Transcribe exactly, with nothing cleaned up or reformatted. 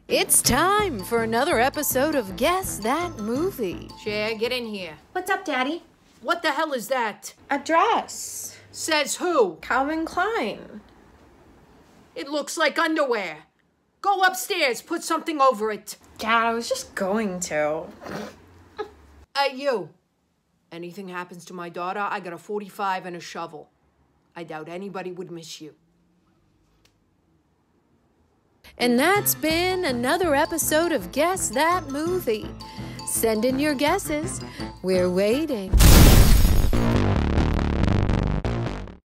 It's time for another episode of Guess That Movie. Cher, get in here. What's up, Daddy? What the hell is that? A dress. Says who? Calvin Klein. It looks like underwear. Go upstairs, put something over it. Dad, I was just going to. Hey, you. Anything happens to my daughter, I got a forty-five and a shovel. I doubt anybody would miss you. And that's been another episode of Guess That Movie. Send in your guesses. We're waiting.